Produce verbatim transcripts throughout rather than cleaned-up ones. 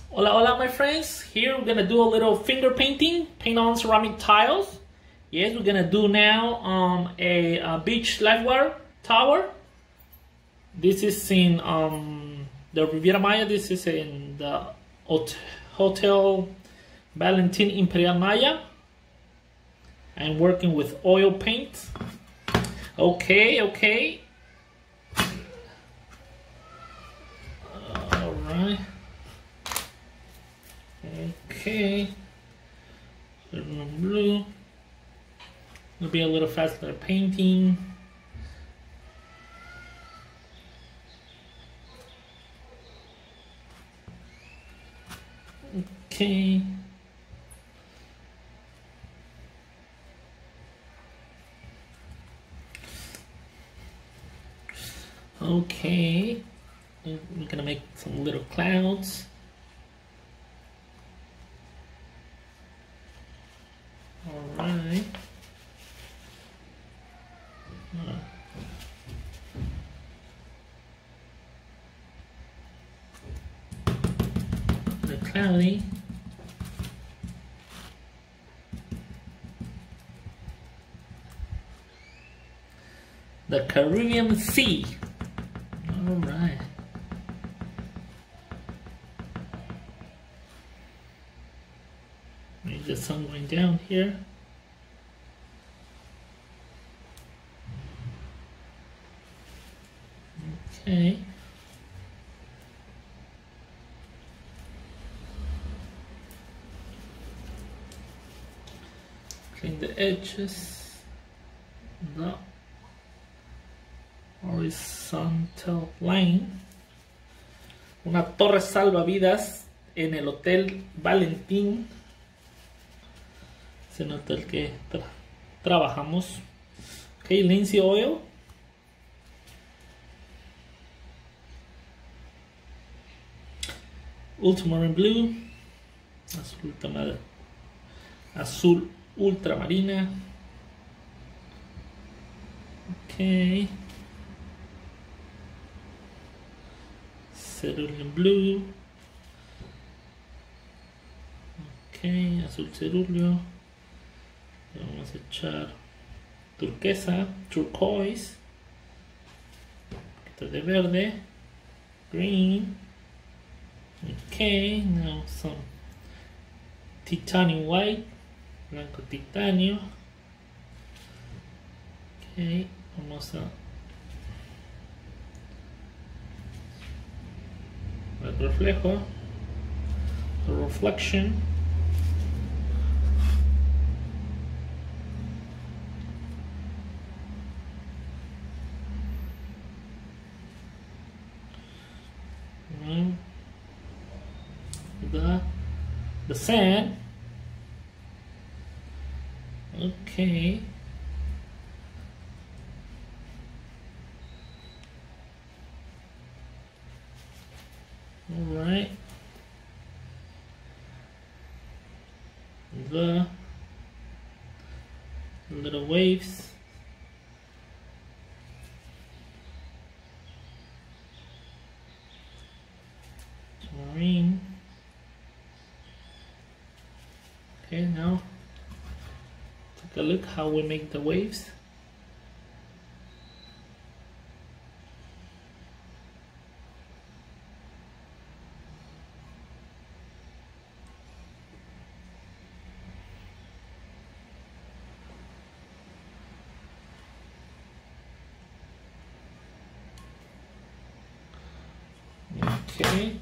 Hola, hola, my friends. Here we're gonna do a little finger painting, paint on ceramic tiles. Yes, we're gonna do now um, a, a beach lifeguard tower. This is in um, the Riviera Maya. This is in the Hotel Valentin Imperial Maya. I'm working with oil paint. Okay, okay. All right. Okay. Blue. It'll be a little faster painting. Okay. Okay. We're gonna make some little clouds. All right. The cloudy. The Caribbean Sea. All right. Maybe the sun going down here. Okay. Clean the edges. The horizontal line. Una torre salvavidas en el Hotel Valentín. Es el hotel que tra trabajamos. Okay, linseed oil. Ultramarine blue. Azul ultramarina. Azul ultramarina. Okay. Cerulean blue. Ok, azul cerúleo. Le vamos a echar turquesa, turquoise. Un poquito de verde. Green. Ok, now some titanium white. Blanco titanio. Ok, vamos a el reflejo, the reflection. And the the sand. Okay. All right. The little waves. Marine. Okay, now take a look how we make the waves. Okay,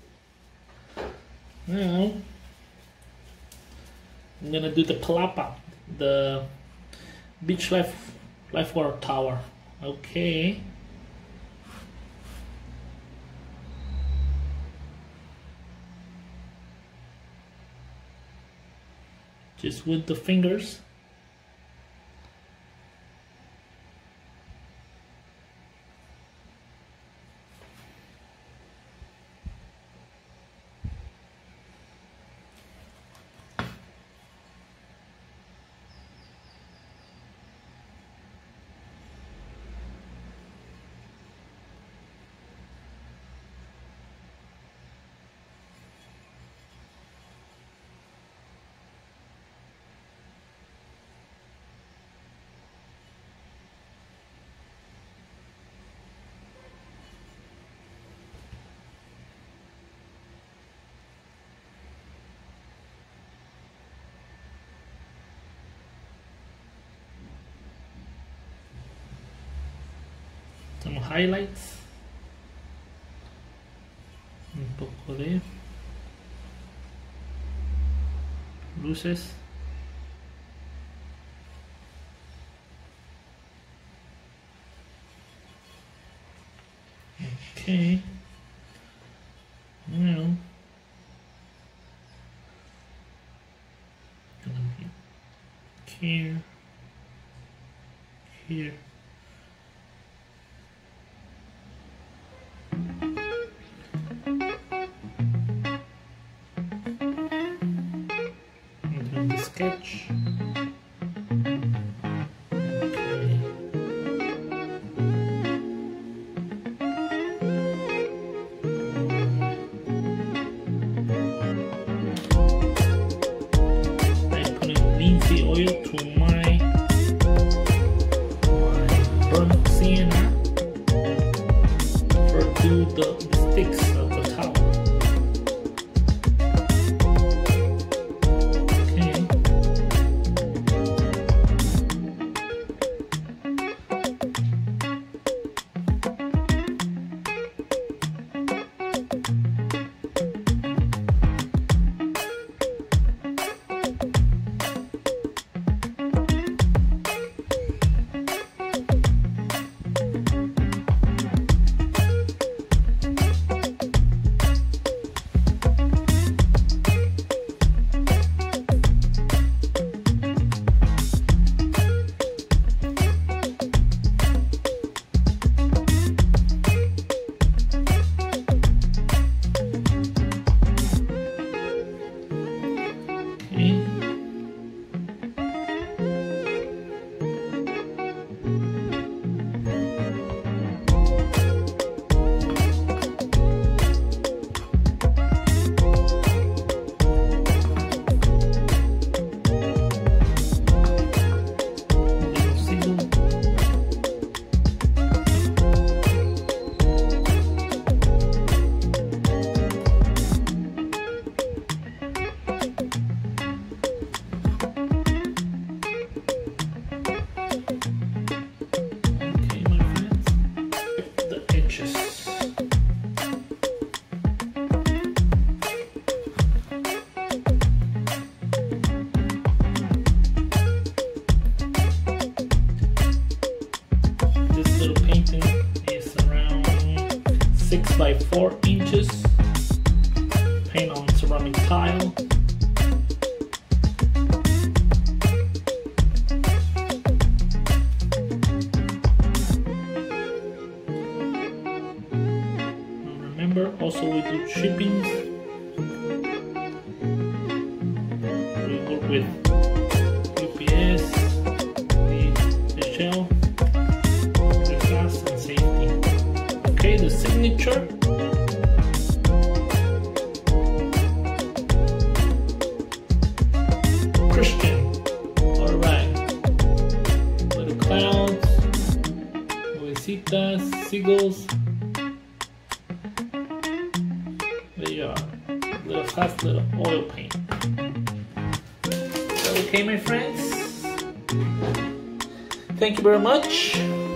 now I'm gonna do the palapa, the beach life lifeguard tower. Okay, just with the fingers. highlights. Un poco de luces. Okay. Now, gonna be here, here. And then the sketch. Linseed oil to my, my burnt sienna for do the, the sticks of the towel. six by four inches, paint on ceramic tile. Remember, also we do shippings. We work with U P S, the, the shell, the glass and safety. Okay, the signature. Christian. Alright. Little clouds, nubecitas, seagulls. There you are. Little fast little oil paint. Okay, my friends. Thank you very much.